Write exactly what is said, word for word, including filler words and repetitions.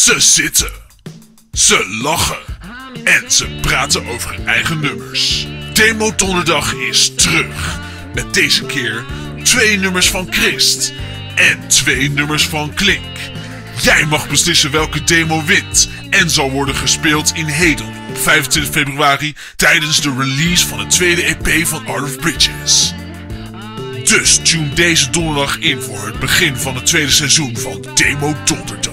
Ze zitten, ze lachen en ze praten over hun eigen nummers. Demo Donderdag is terug. Met deze keer twee nummers van Christ en twee nummers van Klink. Jij mag beslissen welke demo wint en zal worden gespeeld in Hedel op vijfentwintig februari tijdens de release van het tweede E P van Art of Bridges. Dus tune deze donderdag in voor het begin van het tweede seizoen van Demo Donderdag.